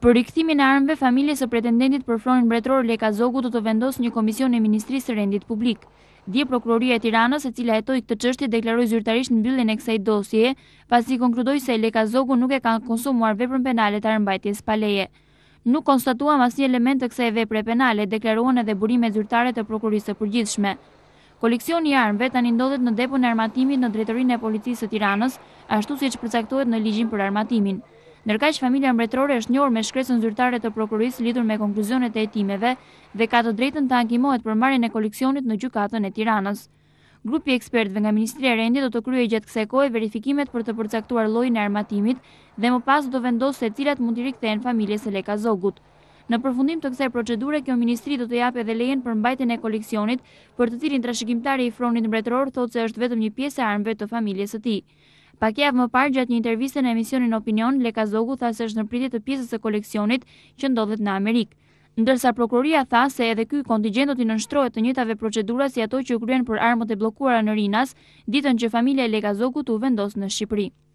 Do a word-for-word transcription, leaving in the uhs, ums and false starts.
Për rikthimin e armëve, familjes së pretendentit për fronin mbretëror Leka Zogu do të vendosë një komision e Ministrisë së Rendit Publik. Dje Prokuroria e Tiranës, e cila hetoi këtë çështje, deklaroi zyrtarisht mbylljen e kësaj dosjeje, pasi konkludoi se Leka Zogu nuk e ka konsumuar veprën penale të armbajtjes pa leje. Nuk konstatuam asnjë element të kësaj vepre penale, deklaruan edhe burimet zyrtare të prokurisë së përgjithshme. Koleksioni i armëve tani ndodhet në depon e armatimit në drejtorinë e Policisë së Tiranës, ashtu siç përcaktohet në ligjin për armatimin. Ndërkaq familja mbretërore është njohur me shkresën zyrtare të prokurisë lidhur me konkluzionet e hetimeve dhe ka të drejtën të ankimohet për marrjen e koleksionit në gjykatën e Tiranës. Grupi i ekspertëve nga Ministria e Rendit do të kryejë gjatë kësaj kohe verifikimet për të përcaktuar llojin e armatimit dhe më pas do vendosë se cilat mund t'i rikthehen familjes së Leka Zogut. Në përfundim të kësaj procedure, kjo ministri do të japë edhe lejen për mbajtjen e koleksionit, për të cilin trashëgimtari i fronit mbretëror thotë se është vetëm një pjesë e armëve të familjes së tij. Pak javë më parë, gjatë një interviste në emisionin Opinion, Leka Zogu tha se është në pritje të pjesës së koleksionit që ndodhet në Amerikë. Ndërsa prokuroria tha se edhe ky kontingjent do t'i nënshtrohet të njëjtave procedura si ato që u kryen për armët e bllokuara në Rinas, ditën që familja e Leka Zogut u vendos në Shqipëri.